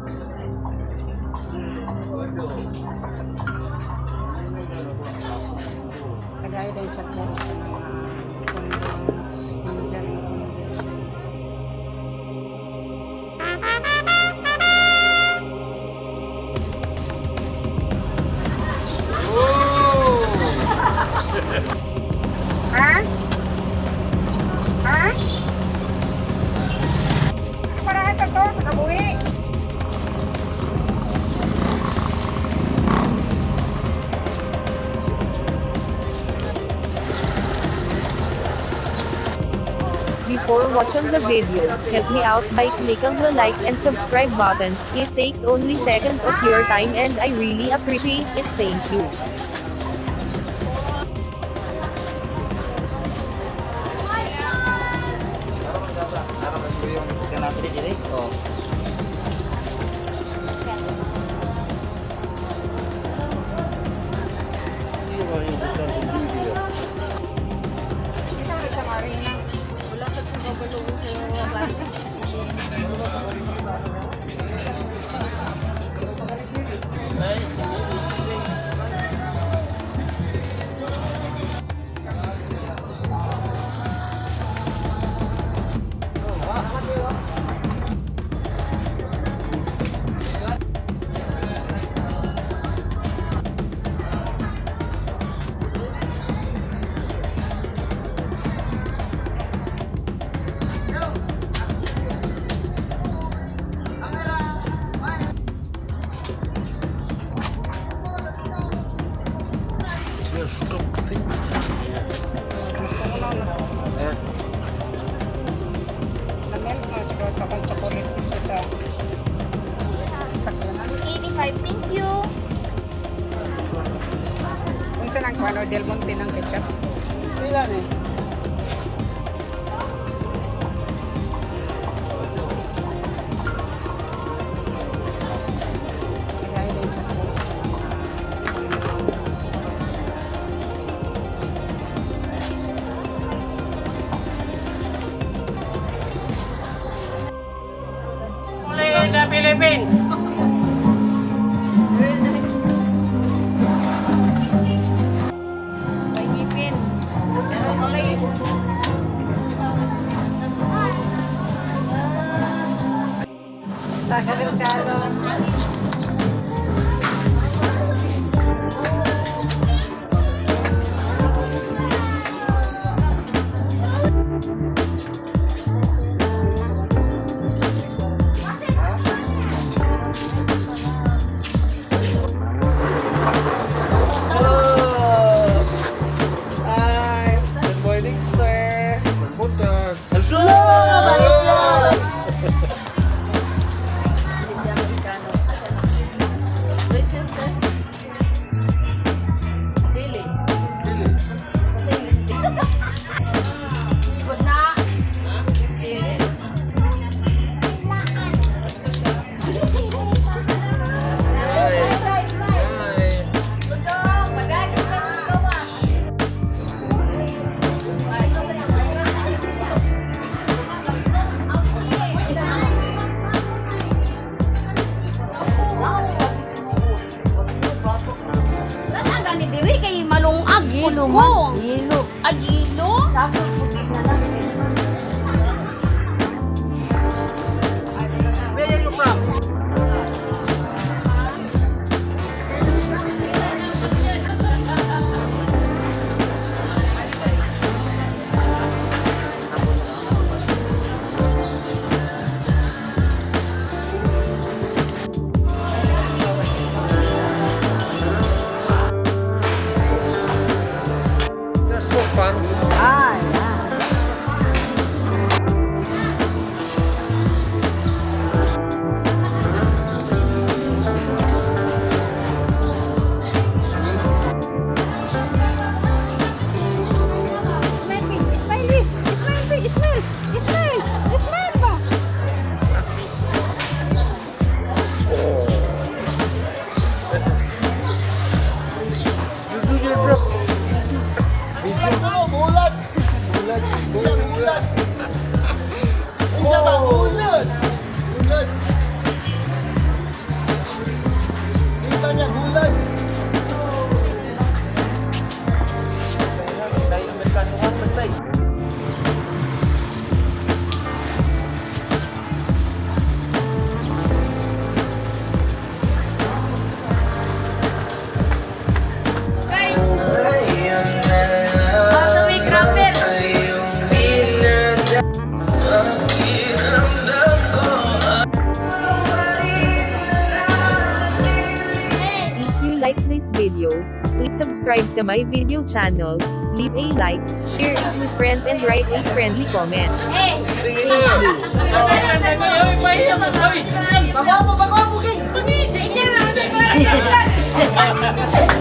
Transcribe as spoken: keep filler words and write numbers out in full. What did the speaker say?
Kagaya din siya po sa mga condoms, Mindanao. Ha? Ha? Para sa to, sa kabuhi. Before watching the video, help me out by clicking the like and subscribe buttons. It takes only seconds of your time and I really appreciate it. Thank you. eighty-five, thank you. Kung saan ang kwano, Del Monte ng ketchup. Ilan eh? Kagaya din siya po sa mga condoms. Only in the Philippines. Agilo man. Agilo. Agilo? Sabi ko na lang. Where are you from? Fun. subscribe to my video channel, leave a like, share it with friends and write a friendly comment. Hey! Bago mo, bago mo, King! Hindi na, hindi na.